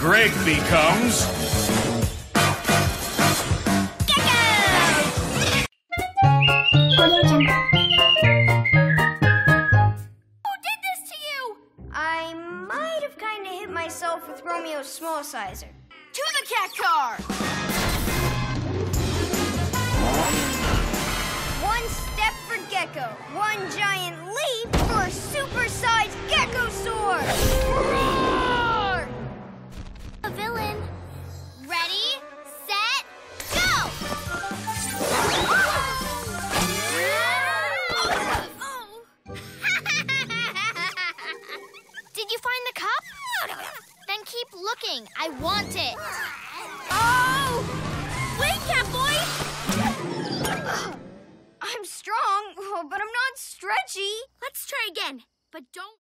Greg becomes... I might have kind of hit myself with Romeo's small sizer. To the cat car! One step for Gecko, one giant leap for a super-sized Geckosaur! Roar! A villain. Ready, set, go! Did you find the cup? Then keep looking. I want it. Oh! Wait, Catboy! I'm strong, but I'm not stretchy. Let's try again, but don't...